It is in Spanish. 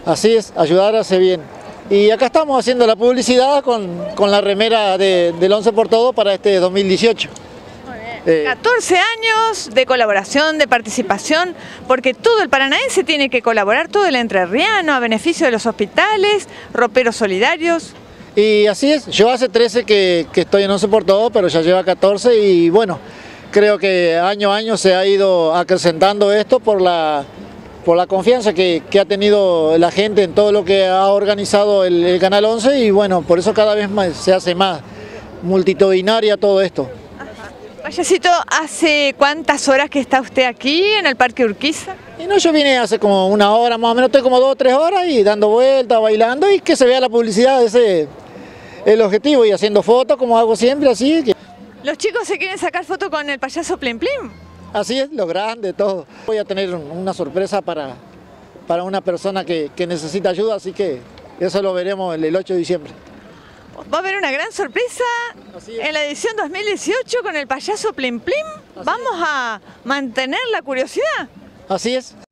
Así es, ayudar hace bien. Y acá estamos haciendo la publicidad con la remera del 11 por todo para este 2018. 14 años de colaboración, de participación, porque todo el paranaense tiene que colaborar, todo el entrerriano, a beneficio de los hospitales, roperos solidarios. Y así es, yo hace 13 que estoy en 11 por todo, pero ya lleva 14 y bueno, creo que año a año se ha ido acrecentando esto por la confianza que ha tenido la gente en todo lo que ha organizado el Canal 11 y bueno, por eso cada vez más se hace más multitudinaria todo esto. Payasito, ¿hace cuántas horas que está usted aquí en el Parque Urquiza? Y no, yo vine hace como una hora más o menos, estoy como 2 o 3 horas y dando vueltas, bailando y que se vea la publicidad, ese es el objetivo, y haciendo fotos como hago siempre, así que... ¿Los chicos se quieren sacar foto con el payaso Plim Plim? Así es, lo grande, todo. Voy a tener una sorpresa para una persona que necesita ayuda, así que eso lo veremos el 8 de diciembre. Va a haber una gran sorpresa en la edición 2018 con el payaso Plim Plim. Vamos a mantener la curiosidad. Así es.